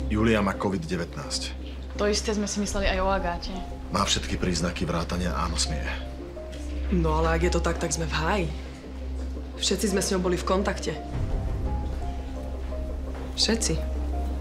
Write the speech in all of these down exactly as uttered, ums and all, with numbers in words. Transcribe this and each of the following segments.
Julia má COVID devätnásť. To isté sme si mysleli aj o Agáte. Má všetky príznaky vrátania áno smie. No ale ak je to tak, tak sme v háji. Všetci sme s ňou boli v kontakte. Všetci.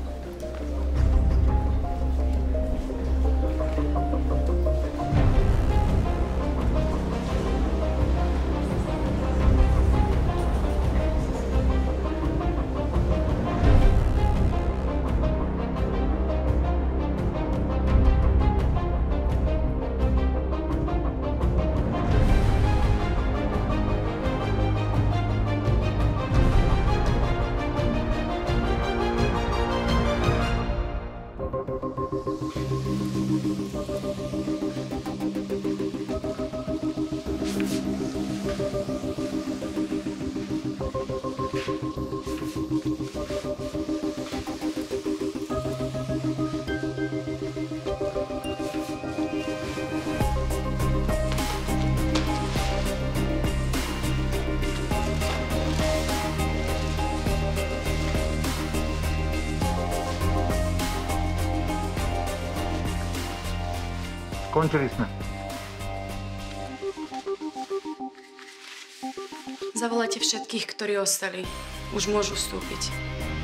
Skončili sme. Zavolajte všetkých, ktorí ostali. Už môžu vstúpiť.